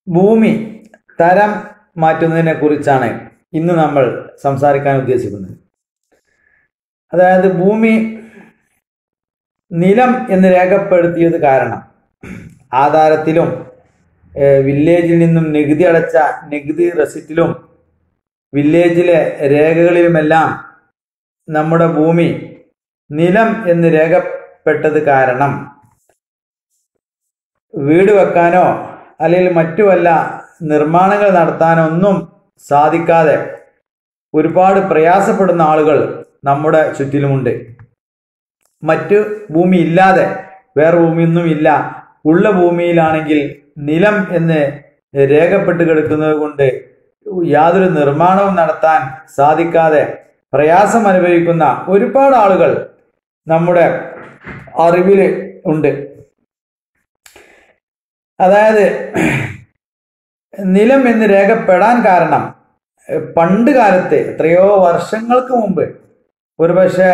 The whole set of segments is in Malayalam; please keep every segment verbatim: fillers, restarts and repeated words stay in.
ഭൂമി തരം മാറ്റുന്നതിനെ കുറിച്ചാണ് ഇന്ന് നമ്മൾ സംസാരിക്കാൻ ഉദ്ദേശിക്കുന്നത്. അതായത് ഭൂമി നിലം എന്ന് രേഖപ്പെടുത്തിയത് കാരണം ആധാരത്തിലും വില്ലേജിൽ നിന്നും നികുതി അടച്ച നികുതി റെസിപ്റ്റിലും വില്ലേജിലെ രേഖകളിലുമെല്ലാം നമ്മുടെ ഭൂമി നിലം എന്ന് രേഖപ്പെട്ടത് കാരണം വീട് വെക്കാനോ അല്ലെങ്കിൽ മറ്റു വല്ല നിർമ്മാണങ്ങൾ നടത്താനോ ഒന്നും സാധിക്കാതെ ഒരുപാട് പ്രയാസപ്പെടുന്ന ആളുകൾ നമ്മുടെ ചുറ്റിലുമുണ്ട്. മറ്റു ഭൂമി ഇല്ലാതെ വേറെ ഭൂമിയൊന്നും ഇല്ല, ഉള്ള ഭൂമിയിലാണെങ്കിൽ നിലം എന്ന് രേഖപ്പെട്ട് കിടക്കുന്നത് കൊണ്ട് യാതൊരു നിർമ്മാണവും നടത്താൻ സാധിക്കാതെ പ്രയാസം അനുഭവിക്കുന്ന ഒരുപാട് ആളുകൾ നമ്മുടെ അറിവിൽ ഉണ്ട്. അതായത് നിലം എന്ന് രേഖപ്പെടാൻ കാരണം പണ്ട് കാലത്ത് എത്രയോ വർഷങ്ങൾക്ക് മുമ്പ്, ഒരുപക്ഷെ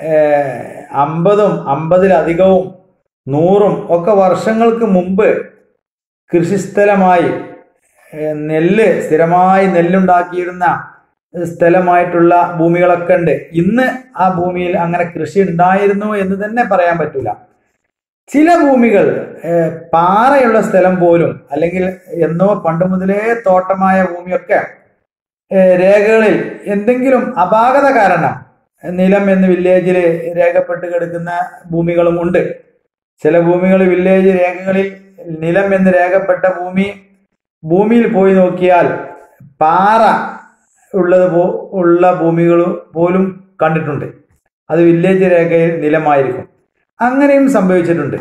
അമ്പതും അമ്പതിലധികവും നൂറും ഒക്കെ വർഷങ്ങൾക്ക് മുമ്പ് കൃഷിസ്ഥലമായി നെല്ല് സ്ഥിരമായി നെല്ലുണ്ടാക്കിയിരുന്ന സ്ഥലമായിട്ടുള്ള ഭൂമികളൊക്കെ ഉണ്ട്. ഇന്ന് ആ ഭൂമിയിൽ അങ്ങനെ കൃഷി ഉണ്ടായിരുന്നു എന്ന് തന്നെ പറയാൻ പറ്റില്ല. ചില ഭൂമികൾ പാറയുള്ള സ്ഥലം പോലും, അല്ലെങ്കിൽ എന്നോ പണ്ട് മുതലേ തോട്ടമായ ഭൂമിയൊക്കെ രേഖകളിൽ എന്തെങ്കിലും അപാകത കാരണം നിലം എന്ന് വില്ലേജിൽ രേഖപ്പെട്ട് കിടക്കുന്ന ഭൂമികളും ഉണ്ട്. ചില ഭൂമികൾ വില്ലേജ് രേഖകളിൽ നിലം എന്ന് രേഖപ്പെട്ട ഭൂമി ഭൂമിയിൽ പോയി നോക്കിയാൽ പാറ ഉള്ളത് പോ ഉള്ള ഭൂമികൾ പോലും കണ്ടിട്ടുണ്ട്. അത് വില്ലേജ് രേഖയിൽ നിലമായിരിക്കും. അങ്ങനെയും സംഭവിച്ചിട്ടുണ്ട്.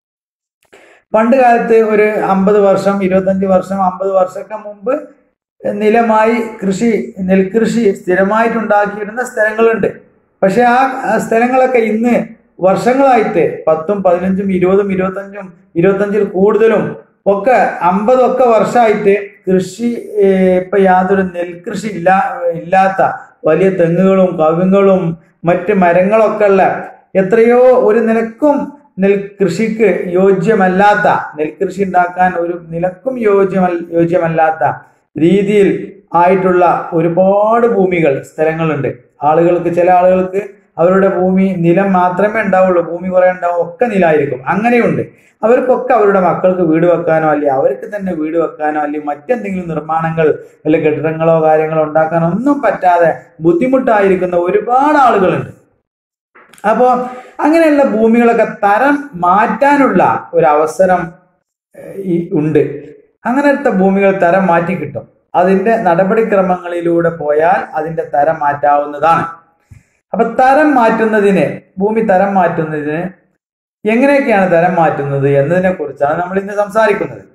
പണ്ട് കാലത്ത് ഒരു അമ്പത് വർഷം ഇരുപത്തഞ്ച് വർഷം അമ്പത് വർഷമൊക്കെ മുമ്പ് നിലമായി കൃഷി നെൽകൃഷി സ്ഥിരമായിട്ടുണ്ടാക്കിയിരുന്ന സ്ഥലങ്ങളുണ്ട്. പക്ഷെ ആ സ്ഥലങ്ങളൊക്കെ ഇന്ന് വർഷങ്ങളായിട്ട് പത്തും പതിനഞ്ചും ഇരുപതും ഇരുപത്തഞ്ചും ഇരുപത്തഞ്ചിൽ കൂടുതലും ഒക്കെ അമ്പതൊക്കെ വർഷമായിട്ട് കൃഷി ഇപ്പൊ യാതൊരു നെൽകൃഷി ഇല്ല ഇല്ലാത്ത വലിയ തെങ്ങുകളും കവുങ്ങുകളും മറ്റ് മരങ്ങളൊക്കെ ഉള്ള എത്രയോ ഒരു നിലക്കും നെൽകൃഷിക്ക് യോജ്യമല്ലാത്ത, നെൽകൃഷി ഉണ്ടാക്കാൻ ഒരു നിലക്കും യോജ്യമല്ല യോജ്യമല്ലാത്ത രീതിയിൽ ആയിട്ടുള്ള ഒരുപാട് ഭൂമികൾ സ്ഥലങ്ങളുണ്ട്. ആളുകൾക്ക് ചില ആളുകൾക്ക് അവരുടെ ഭൂമി നിലം മാത്രമേ ഉണ്ടാവുള്ളൂ, ഭൂമി കുറെ ഉണ്ടാവും, ഒക്കെ നിലമായിരിക്കും. അങ്ങനെയുണ്ട്. അവർക്കൊക്കെ അവരുടെ മക്കൾക്ക് വീട് വെക്കാനോ അല്ലെങ്കിൽ അവർക്ക് തന്നെ വീട് വെക്കാനോ അല്ലെങ്കിൽ മറ്റെന്തെങ്കിലും നിർമ്മാണങ്ങൾ അല്ലെ കെട്ടിടങ്ങളോ കാര്യങ്ങളോ ഉണ്ടാക്കാനോ ഒന്നും പറ്റാതെ ബുദ്ധിമുട്ടായിരിക്കുന്ന ഒരുപാട് ആളുകളുണ്ട്. അപ്പോൾ അങ്ങനെയുള്ള ഭൂമികളൊക്കെ തരം മാറ്റാനുള്ള ഒരു അവസരം ഈ ഉണ്ട്. അങ്ങനത്തെ ഭൂമികൾ തരം മാറ്റി കിട്ടും. അതിന്റെ നടപടിക്രമങ്ങളിലൂടെ പോയാൽ അതിന്റെ തരം മാറ്റാവുന്നതാണ്. അപ്പൊ തരം മാറ്റുന്നതിന് ഭൂമി തരം മാറ്റുന്നതിന് എങ്ങനെയൊക്കെയാണ് തരം മാറ്റുന്നത് എന്നതിനെ കുറിച്ചാണ് നമ്മൾ ഇന്ന് സംസാരിക്കുന്നത്.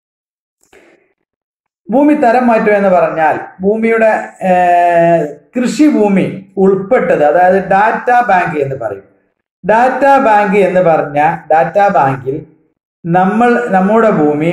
ഭൂമി തരം മാറ്റുക എന്ന് പറഞ്ഞാൽ ഭൂമിയുടെ കൃഷിഭൂമി ഉൾപ്പെട്ടത്, അതായത് ഡാറ്റാ ബാങ്ക് എന്ന് പറയും. ഡാറ്റാ ബാങ്ക് എന്ന് പറഞ്ഞ ഡാറ്റാ ബാങ്കിൽ നമ്മൾ നമ്മുടെ ഭൂമി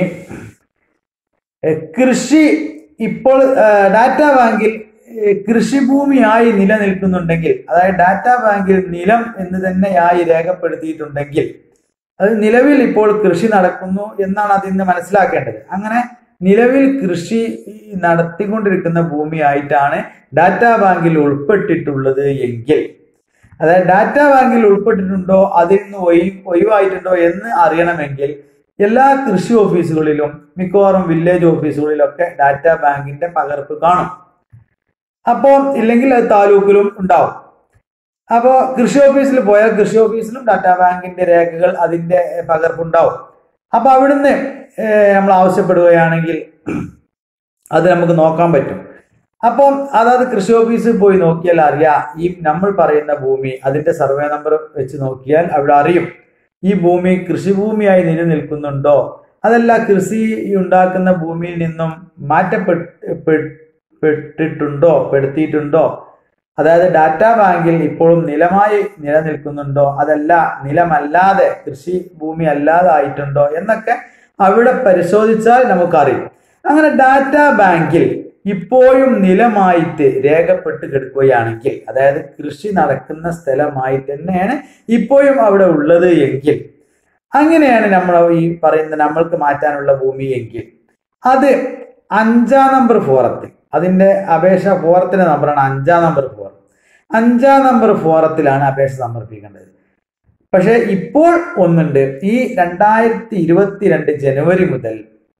കൃഷി ഇപ്പോൾ ഡാറ്റാ ബാങ്കിൽ കൃഷിഭൂമിയായി നിലനിൽക്കുന്നുണ്ടെങ്കിൽ, അതായത് ഡാറ്റാ ബാങ്കിൽ നിലം എന്ന് തന്നെയായി രേഖപ്പെടുത്തിയിട്ടുണ്ടെങ്കിൽ അത് നിലവിൽ ഇപ്പോൾ കൃഷി നടക്കുന്നു എന്നാണ് അതിന്ന് മനസ്സിലാക്കേണ്ടത്. അങ്ങനെ നിലവിൽ കൃഷി നടത്തിക്കൊണ്ടിരിക്കുന്ന ഭൂമിയായിട്ടാണ് ഡാറ്റാ ബാങ്കിൽ ഉൾപ്പെട്ടിട്ടുള്ളത് എങ്കിൽ, അതായത് ഡാറ്റാ ബാങ്കിൽ ഉൾപ്പെട്ടിട്ടുണ്ടോ അതിൽ നിന്ന് ഒഴി ഒഴിവായിട്ടുണ്ടോ എന്ന് അറിയണമെങ്കിൽ എല്ലാ കൃഷി ഓഫീസുകളിലും മിക്കവാറും വില്ലേജ് ഓഫീസുകളിലൊക്കെ ഡാറ്റാ ബാങ്കിന്റെ പകർപ്പ് കാണും. അപ്പോൾ ഇല്ലെങ്കിൽ അത് താലൂക്കിലും ഉണ്ടാവും. അപ്പോൾ കൃഷി ഓഫീസിൽ പോയാൽ കൃഷി ഓഫീസിലും ഡാറ്റാ ബാങ്കിന്റെ രേഖകൾ അതിന്റെ പകർപ്പുണ്ടാവും. അപ്പൊ അവിടുന്ന് നമ്മൾ ആവശ്യപ്പെടുകയാണെങ്കിൽ അത് നമുക്ക് നോക്കാൻ പറ്റും. അപ്പം അതായത് കൃഷി ഓഫീസിൽ പോയി നോക്കിയാൽ അറിയാം ഈ നമ്മൾ പറയുന്ന ഭൂമി അതിന്റെ സർവേ നമ്പർ വെച്ച് നോക്കിയാൽ അവിടെ അറിയും ഈ ഭൂമി കൃഷിഭൂമിയായി നിലനിൽക്കുന്നുണ്ടോ, അതല്ല കൃഷി ഉണ്ടാക്കുന്ന ഭൂമിയിൽ നിന്നും മാറ്റപ്പെട്ടിട്ടുണ്ടോ പെടുത്തിയിട്ടുണ്ടോ, അതായത് ഡാറ്റാ ബാങ്കിൽ ഇപ്പോഴും നിലമായി നിലനിൽക്കുന്നുണ്ടോ, അതല്ല നിലമല്ലാതെ കൃഷി ഭൂമി അല്ലാതെ ആയിട്ടുണ്ടോ എന്നൊക്കെ അവിടെ പരിശോധിച്ചാൽ നമുക്കറിയും. അങ്ങനെ ഡാറ്റാ ബാങ്കിൽ ഇപ്പോഴും നിലമായിട്ട് രേഖപ്പെട്ട് കിടക്കുകയാണെങ്കിൽ, അതായത് കൃഷി നടക്കുന്ന സ്ഥലമായിട്ട് തന്നെയാണ് ഇപ്പോഴും അവിടെ ഉള്ളത് എങ്കിൽ, അങ്ങനെയാണ് നമ്മൾ ഈ പറയുന്ന നമ്മൾക്ക് മാറ്റാനുള്ള ഭൂമി എങ്കിൽ അത് അഞ്ചാം നമ്പർ ഫോറത്തിൽ, അതിന്റെ അപേക്ഷ ഫോറത്തിന്റെ നമ്പറാണ് അഞ്ചാം നമ്പർ ഫോറം. അഞ്ചാം നമ്പർ ഫോറത്തിലാണ് അപേക്ഷ സമർപ്പിക്കേണ്ടത്. പക്ഷെ ഇപ്പോൾ ഒന്നുണ്ട്, ഈ രണ്ടായിരത്തി ഇരുപത്തിരണ്ട് ജനുവരി മുതൽ,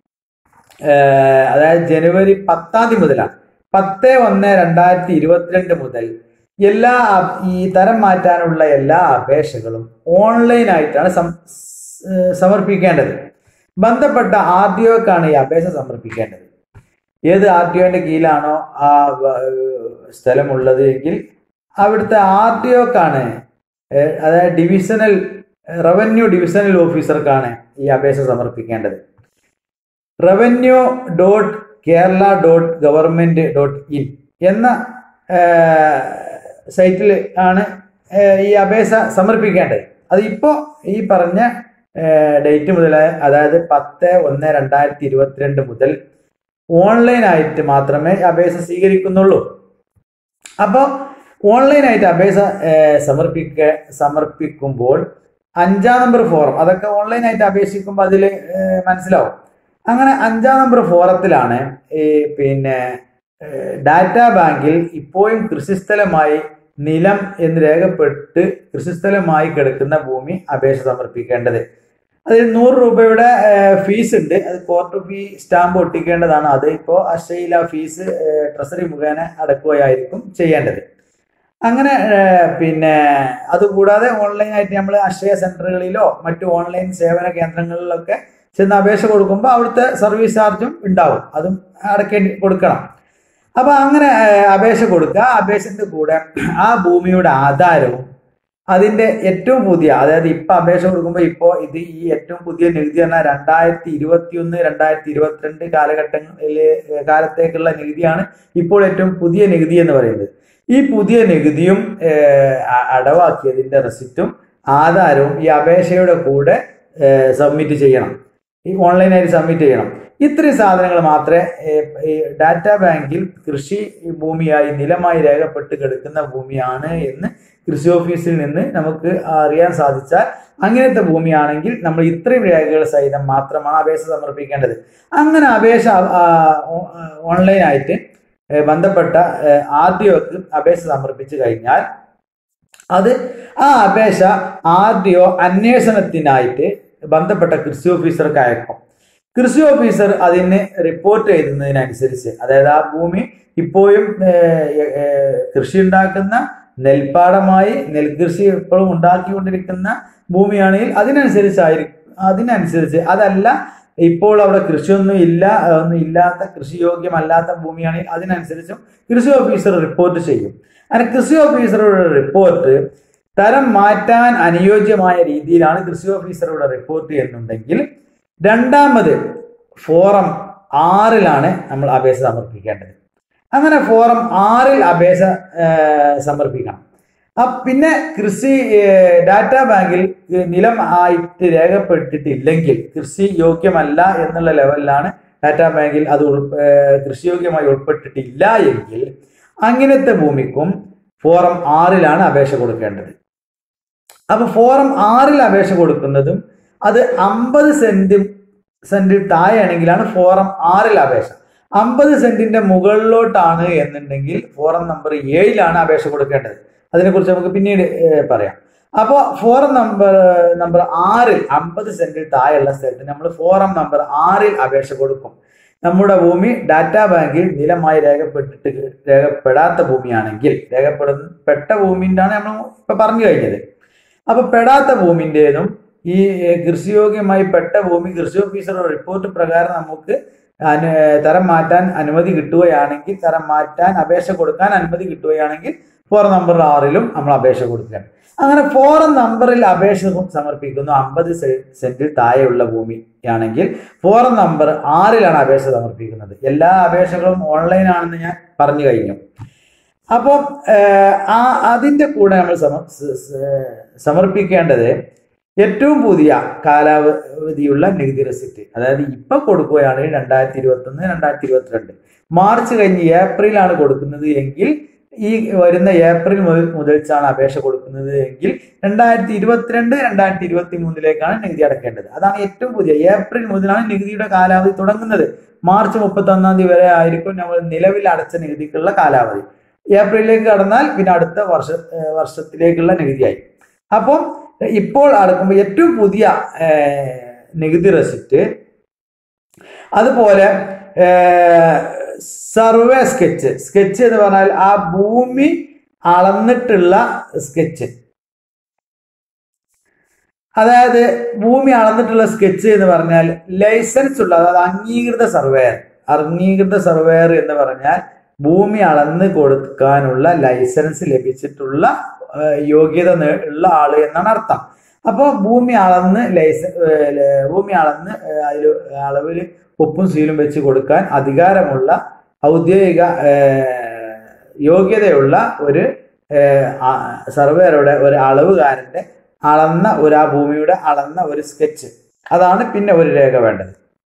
അതായത് ജനുവരി പത്താം തീയതി മുതലാണ്, പത്ത് ഒന്ന് രണ്ടായിരത്തി ഇരുപത്തിരണ്ട് മുതൽ എല്ലാ ഈ തരം മാറ്റാനുള്ള എല്ലാ അപേക്ഷകളും ഓൺലൈനായിട്ടാണ് സമർപ്പിക്കേണ്ടത്. ബന്ധപ്പെട്ട ആർ ഡി ഒക്കാണ് ഈ അപേക്ഷ സമർപ്പിക്കേണ്ടത്. ഏത് ആർ ടി ഒന്റെ കീഴിലാണോ ആ സ്ഥലമുള്ളത് എങ്കിൽ അവിടുത്തെ ആർ ടി ഒക്കാണ്, അതായത് ഡിവിഷണൽ റവന്യൂ ഡിവിഷണൽ ഓഫീസർക്കാണ് ഈ അപേക്ഷ സമർപ്പിക്കേണ്ടത്. Revenue dot Kerala dot government dot in എന്ന സൈറ്റിൽ ആണ് ഈ അപേക്ഷ സമർപ്പിക്കേണ്ടത്. അത് ഇപ്പോൾ ഈ പറഞ്ഞ ഡേറ്റ് മുതൽ, അതായത് പത്ത് ഒന്ന് രണ്ടായിരത്തി ഇരുപത്തിരണ്ട് മുതൽ ഓൺലൈനായിട്ട് മാത്രമേ അപേക്ഷ സ്വീകരിക്കുന്നുള്ളൂ. അപ്പോൾ ഓൺലൈനായിട്ട് അപേക്ഷ സമർപ്പിക്ക സമർപ്പിക്കുമ്പോൾ അഞ്ചാം നമ്പർ ഫോറം, അതൊക്കെ ഓൺലൈനായിട്ട് അപേക്ഷിക്കുമ്പോൾ അതിൽ മനസ്സിലാവും. അങ്ങനെ അഞ്ചാം നമ്പർ ഫോറത്തിലാണ് ഈ പിന്നെ ഡാറ്റാ ബാങ്കിൽ ഇപ്പോഴും കൃഷിസ്ഥലമായി നിലം എന്ന് രേഖപ്പെട്ട് കൃഷിസ്ഥലമായി കിടക്കുന്ന ഭൂമി അപേക്ഷ സമർപ്പിക്കേണ്ടത്. അതിൽ നൂറ് രൂപയുടെ ഫീസ് ഉണ്ട്. അത് കോർട്ട് ഫീ സ്റ്റാമ്പ് ഒട്ടിക്കേണ്ടതാണ്. അത് ഇപ്പോൾ അക്ഷയയിൽ ആ ഫീസ് ട്രഷറി മുഖേന അടക്കുകയായിരിക്കും ചെയ്യേണ്ടത്. അങ്ങനെ പിന്നെ അതുകൂടാതെ ഓൺലൈനായിട്ട് നമ്മൾ അക്ഷയ സെന്ററുകളിലോ മറ്റു ഓൺലൈൻ സേവന കേന്ദ്രങ്ങളിലൊക്കെ ചെന്ന് അപേക്ഷ കൊടുക്കുമ്പോൾ അവിടുത്തെ സർവീസ് ചാർജും ഉണ്ടാവും, അതും അടക്കേണ്ടി കൊടുക്കണം. അപ്പൊ അങ്ങനെ അപേക്ഷ കൊടുക്കുക. അപേക്ഷന്റെ കൂടെ ആ ഭൂമിയുടെ ആധാരവും അതിന്റെ ഏറ്റവും പുതിയ, അതായത് ഇപ്പൊ അപേക്ഷ കൊടുക്കുമ്പോൾ ഇപ്പോൾ ഇത് ഈ ഏറ്റവും പുതിയ നികുതി പറഞ്ഞാൽ രണ്ടായിരത്തി ഇരുപത്തി ഒന്ന് രണ്ടായിരത്തി ഇരുപത്തിരണ്ട് കാലഘട്ടങ്ങളിലെ കാലത്തേക്കുള്ള നികുതിയാണ് ഇപ്പോൾ ഏറ്റവും പുതിയ നികുതി എന്ന് പറയുന്നത്. ഈ പുതിയ നികുതിയും അടവാക്കിയതിന്റെ റെസിപ്റ്റും ആധാരവും ഈ അപേക്ഷയുടെ കൂടെ സബ്മിറ്റ് ചെയ്യണം, ഈ ഓൺലൈനായിട്ട് സബ്മിറ്റ് ചെയ്യണം. ഇത്രയും സാധനങ്ങൾ മാത്രമേ ഈ ഡാറ്റാ ബാങ്കിൽ കൃഷി ഭൂമിയായി നിലമായി രേഖപ്പെട്ട് കിടക്കുന്ന ഭൂമിയാണ് എന്ന് കൃഷി ഓഫീസിൽ നിന്ന് നമുക്ക് അറിയാൻ സാധിച്ചാൽ, അങ്ങനത്തെ ഭൂമിയാണെങ്കിൽ നമ്മൾ ഇത്രയും രേഖകൾ സഹിതം മാത്രമാണ് അപേക്ഷ സമർപ്പിക്കേണ്ടത്. അങ്ങനെ അപേക്ഷ ഓൺലൈനായിട്ട് ബന്ധപ്പെട്ട ആർ ഡി ഒക്ക് അപേക്ഷ സമർപ്പിച്ചു കഴിഞ്ഞാൽ അത് ആ അപേക്ഷ ആർ ഡി ഒ അന്വേഷണത്തിനായിട്ട് ബന്ധപ്പെട്ട കൃഷി ഓഫീസർക്ക് അയക്കും. കൃഷി ഓഫീസർ അതിന് റിപ്പോർട്ട് എഴുതുന്നതിനനുസരിച്ച്, അതായത് ആ ഭൂമി ഇപ്പോഴും കൃഷി ഉണ്ടാക്കുന്ന നെൽപ്പാടമായി നെൽകൃഷി ഇപ്പോഴും ഉണ്ടാക്കിക്കൊണ്ടിരിക്കുന്ന ഭൂമിയാണെങ്കിൽ അതിനനുസരിച്ചായിരിക്കും അതിനനുസരിച്ച് അതല്ല ഇപ്പോൾ അവിടെ കൃഷിയൊന്നും ഇല്ല ഒന്നും ഇല്ലാത്ത കൃഷിയോഗ്യമല്ലാത്ത ഭൂമിയാണെങ്കിൽ അതിനനുസരിച്ചും കൃഷി ഓഫീസർ റിപ്പോർട്ട് ചെയ്യും. അങ്ങനെ കൃഷി ഓഫീസറുടെ റിപ്പോർട്ട് തരം മാറ്റാൻ അനുയോജ്യമായ രീതിയിലാണ് കൃഷി ഓഫീസറുടെ റിപ്പോർട്ട് എന്നുണ്ടെങ്കിൽ രണ്ടാമത് ഫോറം ആറിലാണ് നമ്മൾ അപേക്ഷ സമർപ്പിക്കേണ്ടത്. അങ്ങനെ ഫോറം ആറിൽ അപേക്ഷ സമർപ്പിക്കണം. പിന്നെ കൃഷി ഡാറ്റാ ബാങ്കിൽ നിലം ആയിട്ട് രേഖപ്പെട്ടിട്ടില്ലെങ്കിൽ, കൃഷി യോഗ്യമല്ല എന്നുള്ള ലെവലിലാണ് ഡാറ്റാ ബാങ്കിൽ അത് കൃഷിയോഗ്യമായി ഉൾപ്പെട്ടിട്ടില്ല എങ്കിൽ അങ്ങനത്തെ ഭൂമിക്കും ഫോറം ആറിലാണ് അപേക്ഷ കൊടുക്കേണ്ടത്. അപ്പൊ ഫോറം ആറിൽ അപേക്ഷ കൊടുക്കുന്നതും അത് അമ്പത് സെന്റ് സെന്റിൽ താഴെയാണെങ്കിലാണ് ഫോറം ആറിൽ അപേക്ഷ. അമ്പത് സെന്റിന്റെ മുകളിലോട്ടാണ് എന്നുണ്ടെങ്കിൽ ഫോറം നമ്പർ ഏഴിലാണ് അപേക്ഷ കൊടുക്കേണ്ടത്. അതിനെക്കുറിച്ച് നമുക്ക് പിന്നീട് പറയാം. അപ്പോൾ ഫോറം നമ്പർ നമ്പർ ആറിൽ അമ്പത് സെന്റിൽ താഴെയുള്ള സ്ഥലത്ത് നമ്മൾ ഫോറം നമ്പർ ആറിൽ അപേക്ഷ കൊടുക്കും. നമ്മുടെ ഭൂമി ഡാറ്റാ ബാങ്കിൽ നിലമായി രേഖപ്പെട്ടിട്ട് രേഖപ്പെടാത്ത ഭൂമിയാണെങ്കിൽ, രേഖപ്പെടുപ്പെട്ട ഭൂമിൻ്റെയാണ് നമ്മൾ ഇപ്പൊ പറഞ്ഞു കഴിഞ്ഞത്. അപ്പൊ പെടാത്ത ഭൂമിൻ്റെതും ഈ കൃഷിയോഗ്യമായി പെട്ട ഭൂമി കൃഷി ഓഫീസറുടെ റിപ്പോർട്ട് പ്രകാരം നമുക്ക് അനു തരം മാറ്റാൻ അനുമതി കിട്ടുകയാണെങ്കിൽ, തരം മാറ്റാൻ അപേക്ഷ കൊടുക്കാൻ അനുമതി കിട്ടുകയാണെങ്കിൽ ഫോറം നമ്പർ ആറിലും നമ്മൾ അപേക്ഷ കൊടുക്കുകയാണ്. അങ്ങനെ ഫോറം നമ്പറിൽ അപേക്ഷ സമർപ്പിക്കുന്നു അമ്പത് സെന്റിൽ താഴെയുള്ള ഭൂമിയാണെങ്കിൽ ഫോറം നമ്പർ ആറിലാണ് അപേക്ഷ സമർപ്പിക്കുന്നത്. എല്ലാ അപേക്ഷകളും ഓൺലൈൻ ആണെന്ന് ഞാൻ പറഞ്ഞു കഴിഞ്ഞു. അപ്പം ആ അതിൻ്റെ കൂടെ നമ്മൾ സമർപ്പിക്കേണ്ടത് ഏറ്റവും പുതിയ കാലാവധിയുള്ള നികുതി റെസിപ്റ്റ്. അതായത് ഇപ്പൊ കൊടുക്കുകയാണെങ്കിൽ രണ്ടായിരത്തി ഇരുപത്തി ഒന്ന് രണ്ടായിരത്തി ഇരുപത്തിരണ്ട് മാർച്ച് കഴിഞ്ഞ് ഏപ്രിലാണ് കൊടുക്കുന്നത് എങ്കിൽ ഈ വരുന്ന ഏപ്രിൽ മുതൽ മുതൽച്ചാണ് അപേക്ഷ കൊടുക്കുന്നത് എങ്കിൽ രണ്ടായിരത്തി ഇരുപത്തിരണ്ട് രണ്ടായിരത്തി ഇരുപത്തി മൂന്നിലേക്കാണ് നികുതി അടക്കേണ്ടത്. അതാണ് ഏറ്റവും പുതിയ. ഏപ്രിൽ മുതലാണ് നികുതിയുടെ കാലാവധി തുടങ്ങുന്നത്. മാർച്ച് മുപ്പത്തി ഒന്നാം തീയതി വരെ ആയിരിക്കും നമ്മൾ നിലവിൽ അടച്ച നികുതിക്കുള്ള കാലാവധി. ഏപ്രിലിലേക്ക് കടന്നാൽ പിന്നെ അടുത്ത വർഷ വർഷത്തിലേക്കുള്ള നികുതിയായി. അപ്പം ഇപ്പോൾ അടക്കുമ്പോൾ ഏറ്റവും പുതിയ നികുതി റെസിപ്റ്റ്, അതുപോലെ സർവേ സ്കെച്ച്. സ്കെച്ച് എന്ന് പറഞ്ഞാൽ ആ ഭൂമി അളന്നിട്ടുള്ള സ്കെച്ച്, അതായത് ഭൂമി അളന്നിട്ടുള്ള സ്കെച്ച് എന്ന് പറഞ്ഞാൽ ലൈസൻസ് ഉള്ള, അതായത് അംഗീകൃത സർവേയർ. അംഗീകൃത സർവേയർ എന്ന് പറഞ്ഞാൽ ഭൂമി അളന്ന് കൊടുക്കാനുള്ള ലൈസൻസ് ലഭിച്ചിട്ടുള്ള യോഗ്യത ഉള്ള ആള് എന്നാണ് അർത്ഥം. അപ്പോൾ ഭൂമി അളന്ന് ലൈസൻസ് ഭൂമി അളന്ന് അതിൽ അളവിൽ ഒപ്പും സീലും വെച്ച് കൊടുക്കാൻ അധികാരമുള്ള ഔദ്യോഗിക യോഗ്യതയുള്ള ഒരു സർവേയറുടെ ഒരു അളവുകാരന്റെ അളന്ന ഒരു ആ ഭൂമിയുടെ അളന്ന ഒരു സ്കെച്ച്, അതാണ് പിന്നെ ഒരു രേഖ വേണ്ടത്.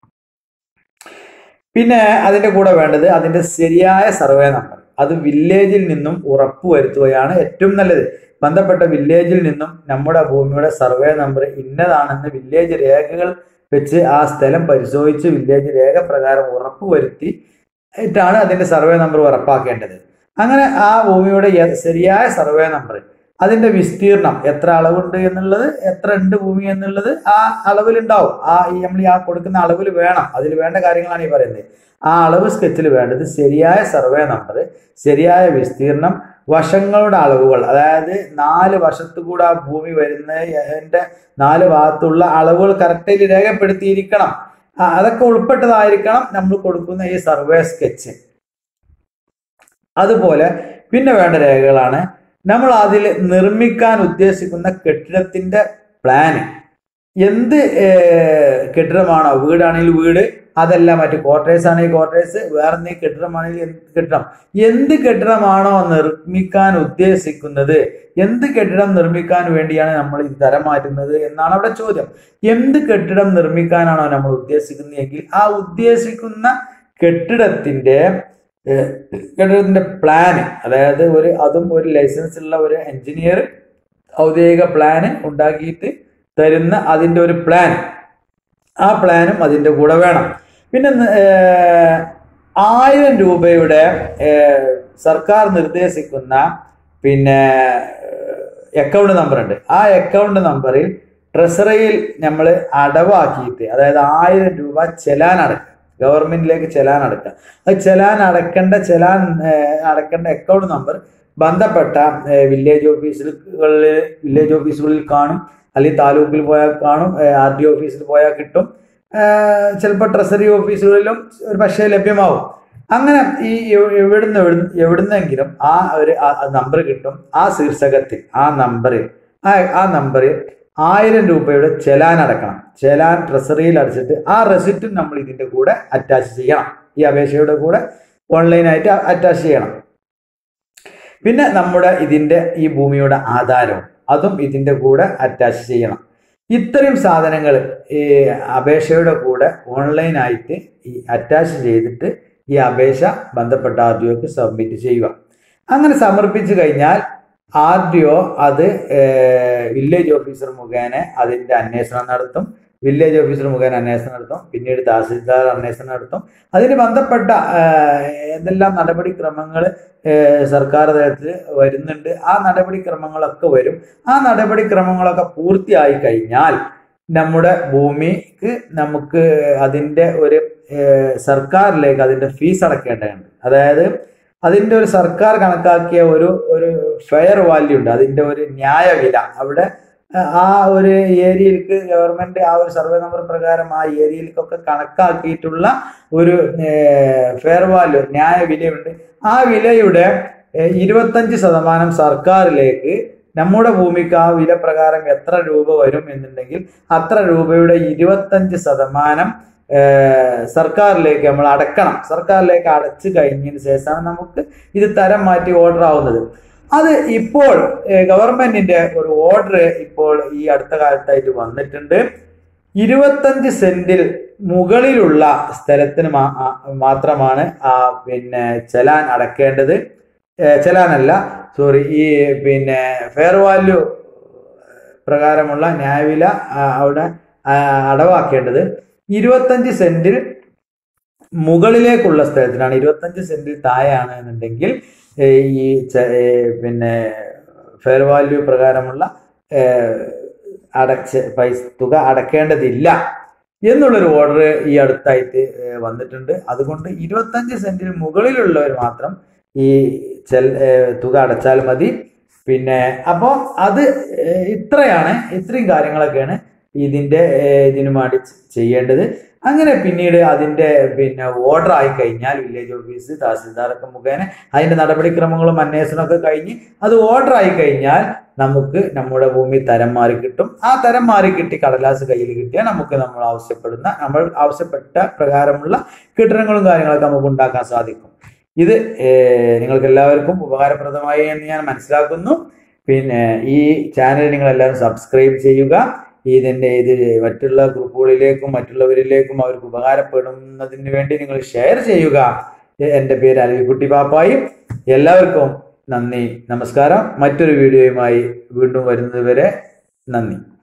പിന്നെ അതിന്റെ കൂടെ വേണ്ടത് അതിന്റെ ശരിയായ സർവേ നമ്പർ. അത് വില്ലേജിൽ നിന്നും ഉറപ്പുവരുത്തുകയാണ് ഏറ്റവും നല്ലത്. ബന്ധപ്പെട്ട വില്ലേജിൽ നിന്നും നമ്മുടെ ഭൂമിയുടെ സർവേ നമ്പർ ഇന്നതാണെന്ന് വില്ലേജ് രേഖകൾ വെച്ച് ആ സ്ഥലം പരിശോധിച്ച് വില്ലേജ് രേഖ പ്രകാരം ഉറപ്പുവരുത്തി ാണ് അതിന്റെ സർവേ നമ്പർ ഉറപ്പാക്കേണ്ടത്. അങ്ങനെ ആ ഭൂമിയുടെ ശരിയായ സർവേ നമ്പർ, അതിന്റെ വിസ്തീർണം, എത്ര അളവുണ്ട് എന്നുള്ളത്, എത്ര ഉണ്ട് ഭൂമി എന്നുള്ളത് ആ അളവിലുണ്ടാവും. ആ നമ്മൾ ആ കൊടുക്കുന്ന അളവിൽ വേണം. അതിൽ വേണ്ട കാര്യങ്ങളാണ് ഈ പറയുന്നത്. ആ അളവ് സ്കെച്ചിൽ വേണ്ടത് ശരിയായ സർവേ നമ്പർ, ശരിയായ വിസ്തീർണം, വശങ്ങളുടെ അളവുകൾ, അതായത് നാല് വശത്തു കൂടെ ആ ഭൂമി വരുന്നതിന്റെ നാല് ഭാഗത്തുള്ള അളവുകൾ കറക്റ്റായി രേഖപ്പെടുത്തിയിരിക്കണം. അതൊക്കെ ഉൾപ്പെട്ടതായിരിക്കണം നമ്മൾ കൊടുക്കുന്ന ഈ സർവേ സ്കെച്ച്. അതുപോലെ പിന്നെ വേണ്ട രേഖകളാണ് നമ്മൾ അതിൽ നിർമ്മിക്കാൻ ഉദ്ദേശിക്കുന്ന കെട്ടിടത്തിന്റെ പ്ലാന്. എന്ത് കെട്ടിടമാണോ, വീടാണെങ്കിൽ വീട്, അതല്ല മറ്റു ക്വാർട്ടേഴ്സ് ആണെങ്കിൽ ക്വാർട്ടേഴ്സ്, വേറെ എന്തെങ്കിലും കെട്ടിടമാണെങ്കിൽ കെട്ടിടം, എന്ത് കെട്ടിടമാണോ നിർമ്മിക്കാൻ ഉദ്ദേശിക്കുന്നത്, എന്ത് കെട്ടിടം നിർമ്മിക്കാൻ വേണ്ടിയാണ് നമ്മൾ ഇത് തരം മാറ്റുന്നത് എന്നാണ് അവിടെ ചോദ്യം. എന്ത് കെട്ടിടം നിർമ്മിക്കാനാണോ നമ്മൾ ഉദ്ദേശിക്കുന്നതെങ്കിൽ ആ ഉദ്ദേശിക്കുന്ന കെട്ടിടത്തിന്റെ കെട്ടിടത്തിന്റെ പ്ലാന്, അതായത് ഒരു അതും ഒരു ലൈസൻസ് ഉള്ള ഒരു എഞ്ചിനീയർ ഔദ്യോഗിക പ്ലാന് ഉണ്ടാക്കിയിട്ട് തരുന്ന അതിന്റെ ഒരു പ്ലാൻ, ആ പ്ലാനും അതിന്റെ കൂടെ വേണം. പിന്നെ ആയിരം രൂപയുടെ സർക്കാർ നിർദ്ദേശിക്കുന്ന പിന്നെ അക്കൗണ്ട് നമ്പർ ഉണ്ട്. ആ അക്കൗണ്ട് നമ്പറിൽ ട്രഷറിയിൽ നമ്മൾ അടവാക്കിയിട്ട്, അതായത് ആയിരം രൂപ ചെലാൻ അടക്കുക, ഗവൺമെന്റിലേക്ക് ചെലാൻ അടക്കുക. അത് ചെലാൻ അടക്കേണ്ട ചെലാൻ അടക്കേണ്ട അക്കൗണ്ട് നമ്പർ ബന്ധപ്പെട്ട വില്ലേജ് ഓഫീസുകളിൽ വില്ലേജ് ഓഫീസുകളിൽ കാണും, അല്ലെങ്കിൽ താലൂക്കിൽ പോയാൽ കാണും, ആർ ഡി ഓഫീസിൽ പോയാൽ കിട്ടും, ചിലപ്പോൾ ട്രഷറി ഓഫീസുകളിലും ഒരു പക്ഷേ ലഭ്യമാവും. അങ്ങനെ ഈ എവിടുന്ന് എവിടുന്ന് എവിടുന്നെങ്കിലും ആ ഒരു നമ്പർ കിട്ടും. ആ ശീർഷകത്തിൽ ആ നമ്പറിൽ ആ ആ നമ്പറിൽ ആയിരം രൂപയുടെ ചെലാൻ അടക്കണം. ചെലാൻ ട്രഷറിയിൽ അടച്ചിട്ട് ആ റെസിപ്റ്റും നമ്മൾ ഇതിന്റെ കൂടെ അറ്റാച്ച് ചെയ്യണം. ഈ അപേക്ഷയുടെ കൂടെ ഓൺലൈനായിട്ട് അറ്റാച്ച് ചെയ്യണം. പിന്നെ നമ്മുടെ ഇതിന്റെ ഈ ഭൂമിയുടെ ആധാരവും അതും ഇതിന്റെ കൂടെ അറ്റാച്ച് ചെയ്യണം. ഇത്രയും സാധനങ്ങൾ ഈ അപേക്ഷയുടെ കൂടെ ഓൺലൈനായിട്ട് ഈ അറ്റാച്ച് ചെയ്തിട്ട് ഈ അപേക്ഷ ബന്ധപ്പെട്ട ആർ ഡി ഒക്ക് സബ്മിറ്റ് ചെയ്യുക. അങ്ങനെ സമർപ്പിച്ചു കഴിഞ്ഞാൽ ആർ ഡി ഒ അത് വില്ലേജ് ഓഫീസർ മുഖേന അതിന്റെ അന്വേഷണം നടത്തും. വില്ലേജ് ഓഫീസർ മുഖേന അന്വേഷണം നടത്തും. പിന്നീട് തഹസിൽദാർ അന്വേഷണം നടത്തും. അതിന് ബന്ധപ്പെട്ട എന്തെല്ലാം നടപടിക്രമങ്ങൾ സർക്കാർ തലത്തിൽ വരുന്നുണ്ട്, ആ നടപടിക്രമങ്ങളൊക്കെ വരും. ആ നടപടിക്രമങ്ങളൊക്കെ പൂർത്തിയായി കഴിഞ്ഞാൽ നമ്മുടെ ഭൂമിക്ക് നമുക്ക് അതിൻ്റെ ഒരു സർക്കാരിലേക്ക് അതിൻ്റെ ഫീസ് അടക്കേണ്ടതുണ്ട്. അതായത് അതിൻ്റെ ഒരു സർക്കാർ കണക്കാക്കിയ ഒരു ഒരു ഫെയർ വാല്യൂ ഉണ്ട്, അതിൻ്റെ ഒരു ന്യായവില. അവിടെ ആ ഒരു ഏരിയയിലേക്ക് ഗവൺമെന്റ് ആ ഒരു സർവേ നമ്പർ പ്രകാരം ആ ഏരിയയിലേക്കൊക്കെ കണക്കാക്കിയിട്ടുള്ള ഒരു ഫെയർ വാല്യൂ, ന്യായ വിലയുണ്ട്. ആ വിലയുടെ ഇരുപത്തഞ്ച് ശതമാനം സർക്കാരിലേക്ക്, നമ്മുടെ ഭൂമിക്ക് ആ വില പ്രകാരം എത്ര രൂപ വരും എന്നുണ്ടെങ്കിൽ അത്ര രൂപയുടെ ഇരുപത്തഞ്ച് ശതമാനം സർക്കാരിലേക്ക് നമ്മൾ അടക്കണം. സർക്കാരിലേക്ക് അടച്ചു കഴിഞ്ഞതിന് ശേഷമാണ് നമുക്ക് ഇത് തരം മാറ്റി ഓർഡർ ആവുന്നത്. അത് ഇപ്പോൾ ഗവൺമെന്റിന്റെ ഒരു ഓർഡർ ഇപ്പോൾ ഈ അടുത്ത കാലത്തായിട്ട് വന്നിട്ടുണ്ട്. ഇരുപത്തഞ്ച് സെന്റിൽ മുകളിലുള്ള സ്ഥലത്തിന് മാത്രമാണ് ആ പിന്നെ ചെലാൻ അടക്കേണ്ടത്. ചെലാനല്ല സോറി ഈ പിന്നെ ഫെയർ വാല്യൂ പ്രകാരമുള്ള ന്യായവില അവിടെ അടവാക്കേണ്ടത് ഇരുപത്തഞ്ച് സെന്റിൽ മുകളിലേക്കുള്ള സ്ഥലത്തിനാണ്. ഇരുപത്തഞ്ച് സെന്റിൽ താഴെയാണ് എന്നുണ്ടെങ്കിൽ ഈ പിന്നെ ഫെയർ വാല്യൂ പ്രകാരമുള്ള അടച്ച് പൈസ തുക അടക്കേണ്ടതില്ല എന്നുള്ളൊരു ഓർഡർ ഈ അടുത്തായിട്ട് വന്നിട്ടുണ്ട്. അതുകൊണ്ട് ഇരുപത്തഞ്ച് സെന്റിൽ മുകളിലുള്ളവർ മാത്രം ഈ ചെൽ തുക അടച്ചാൽ മതി. പിന്നെ അപ്പോൾ അത് ഇത്രയാണ്, ഇത്രയും കാര്യങ്ങളൊക്കെയാണ് ഇതിൻ്റെ ഇതിനു വേണ്ടി ചെയ്യേണ്ടത്. അങ്ങനെ പിന്നീട് അതിൻ്റെ പിന്നെ ഓർഡർ ആയി കഴിഞ്ഞാൽ വില്ലേജ് ഓഫീസ് തഹസിൽദാറൊക്കെ മുഖേന അതിൻ്റെ നടപടിക്രമങ്ങളും അന്വേഷണമൊക്കെ കഴിഞ്ഞ് അത് ഓർഡർ ആയി കഴിഞ്ഞാൽ നമുക്ക് നമ്മുടെ ഭൂമി തരം മാറി കിട്ടും. ആ തരം മാറി കിട്ടി കടലാസ് കയ്യിൽ കിട്ടിയാൽ നമുക്ക് നമ്മൾ ആവശ്യപ്പെടുന്ന നമ്മൾ ആവശ്യപ്പെട്ട പ്രകാരമുള്ള കെട്ടിടങ്ങളും കാര്യങ്ങളൊക്കെ നമുക്ക് ഉണ്ടാക്കാൻ സാധിക്കും. ഇത് നിങ്ങൾക്ക് എല്ലാവർക്കും ഉപകാരപ്രദമായി എന്ന് ഞാൻ മനസ്സിലാക്കുന്നു. പിന്നെ ഈ ചാനൽ നിങ്ങൾ എല്ലാവരും സബ്സ്ക്രൈബ് ചെയ്യുക. ഇതിൻ്റെ ഇത് മറ്റുള്ള ഗ്രൂപ്പുകളിലേക്കും മറ്റുള്ളവരിലേക്കും അവർക്ക് ഉപകാരപ്പെടുന്നതിന് വേണ്ടി നിങ്ങൾ ഷെയർ ചെയ്യുക. എൻ്റെ പേര് അലവിക്കുട്ടി പാപ്പായി. എല്ലാവർക്കും നന്ദി, നമസ്കാരം. മറ്റൊരു വീഡിയോയുമായി വീണ്ടും വരുന്നത് വരെ നന്ദി.